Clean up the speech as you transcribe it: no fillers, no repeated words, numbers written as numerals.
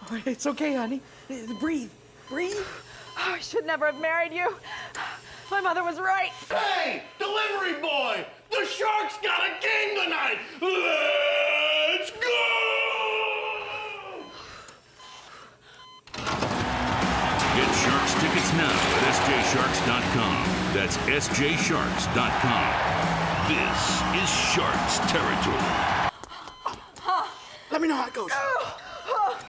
It's okay, honey. Breathe. Breathe. Oh, I should never have married you. My mother was right. Hey, delivery boy! The Sharks got a game tonight! Let's go! Get Sharks tickets now at sjsharks.com. That's sjsharks.com. This is Sharks territory. Let me know how it goes.